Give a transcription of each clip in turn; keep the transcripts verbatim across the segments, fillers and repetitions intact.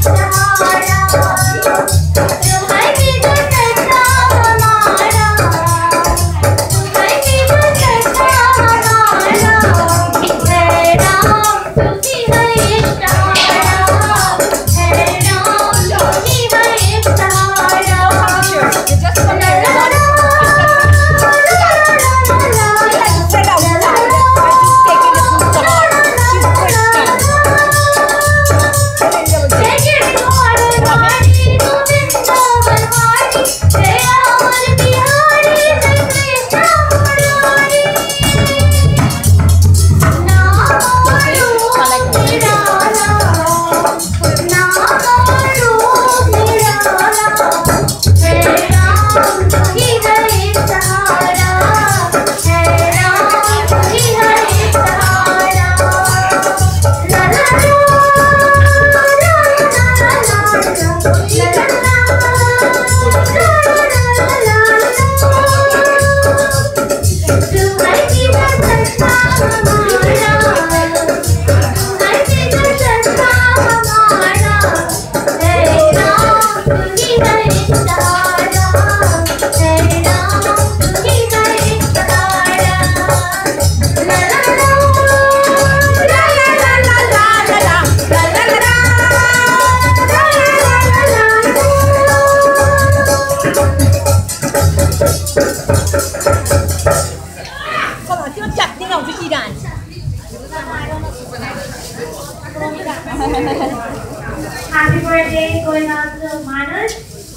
Happy birthday going out to Manus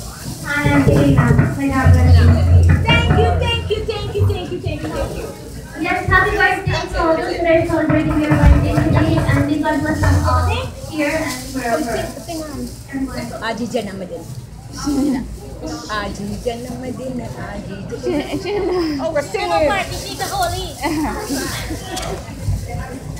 and Angelina. May God bless you. Thank you, thank you, thank you, thank you, thank you, thank you. Yes, happy birthday to all those that are celebrating their birthday today, and may God bless them all here and wherever. And wherever. Aji dyan naman din. Aji dyan naman din. Aji dyan. Oh, we're singing. Martin, Tita Holly.